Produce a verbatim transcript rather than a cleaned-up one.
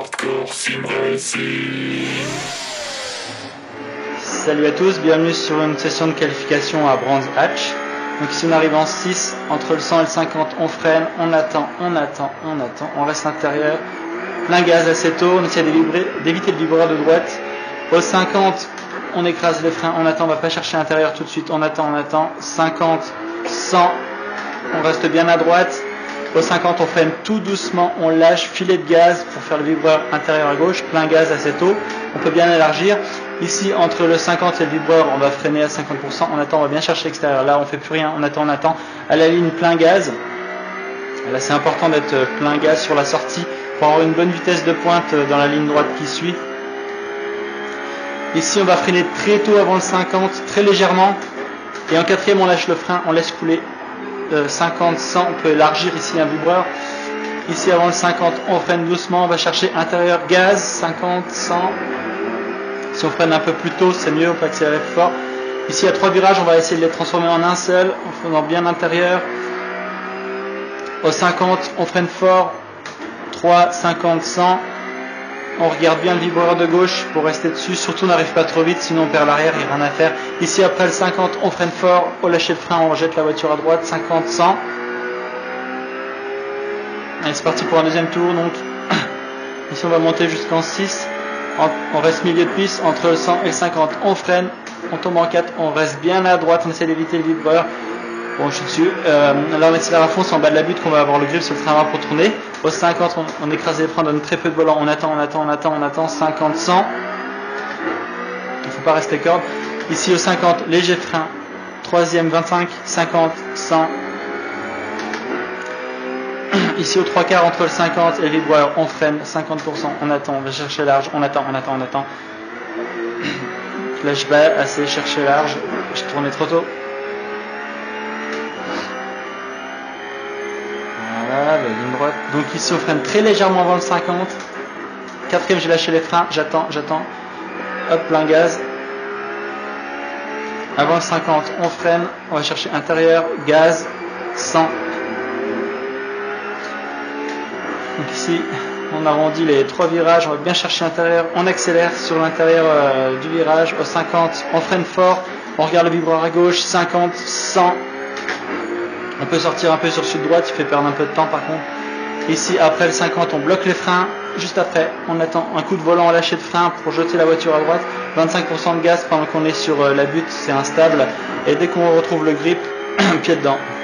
Hardcore Sim Racing. Salut à tous, bienvenue sur une session de qualification à Brands Hatch. Donc ici on arrive en six, entre le cent et le cinquante on freine, on attend, on attend, on attend, on reste intérieur, plein gaz assez tôt, on essaie d'éviter le vibreur de droite. Au cinquante on écrase les freins, on attend, on va pas chercher l'intérieur tout de suite, on attend, on attend, cinquante, cent, on reste bien à droite. Au cinquante on freine tout doucement, on lâche, filet de gaz pour faire le vibreur intérieur à gauche, plein gaz assez tôt, on peut bien élargir. Ici entre le cinquante et le vibreur on va freiner à cinquante pour cent, on attend, on va bien chercher l'extérieur, là on fait plus rien, on attend, on attend, à la ligne plein gaz. Là c'est important d'être plein gaz sur la sortie pour avoir une bonne vitesse de pointe dans la ligne droite qui suit. Ici on va freiner très tôt avant le cinquante, très légèrement, et en quatrième on lâche le frein, on laisse couler. cinquante, cent, on peut élargir ici un vibreur. Ici avant le cinquante on freine doucement, on va chercher intérieur gaz, cinquante, cent. Si on freine un peu plus tôt c'est mieux, on peut accélérer plus fort. Ici il y a trois virages, on va essayer de les transformer en un seul en freinant bien l'intérieur. Au cinquante on freine fort, trois, cinquante, cent. On regarde bien le vibreur de gauche pour rester dessus, surtout on n'arrive pas trop vite sinon on perd l'arrière, il n'y a rien à faire. Ici après le cinquante on freine fort, au lâcher le frein on rejette la voiture à droite, cinquante, cent. Allez c'est parti pour un deuxième tour donc. Ici on va monter jusqu'en six, on reste milieu de piste, entre le cent et le cinquante on freine, on tombe en quatre, on reste bien à droite, on essaie d'éviter le vibreur. Bon je suis dessus, euh, là on accélère à fond, c'est en bas de la butte qu'on va avoir le grip sur le frein avant pour tourner. Au cinquante on, on écrase les freins, on donne très peu de volant, on attend, on attend, on attend, on attend, cinquante, cent. Il ne faut pas rester corde. Ici au cinquante, léger frein, troisième, vingt-cinq, cinquante, cent. Ici au trois quarts entre le cinquante et le vibreur, on freine, cinquante pour cent, on attend, on va chercher large, on attend, on attend, on attend. Là je vais assez chercher large, j'ai tourné trop tôt. Voilà, la ligne droite. Donc ici on freine très légèrement avant le cinquante. Quatrième, j'ai lâché les freins, j'attends, j'attends. Hop, plein gaz. Avant le cinquante, on freine, on va chercher intérieur, gaz, cent. Donc ici, on arrondit les trois virages, on va bien chercher l'intérieur, on accélère sur l'intérieur euh, du virage. Au cinquante, on freine fort, on regarde le vibreur à gauche, cinquante, cent. On peut sortir un peu sur sud-droite, il fait perdre un peu de temps par contre. Ici, après le cinquante, on bloque les freins. Juste après, on attend un coup de volant, lâcher de frein pour jeter la voiture à droite. vingt-cinq pour cent de gaz pendant qu'on est sur la butte, c'est instable. Et dès qu'on retrouve le grip, pied dedans.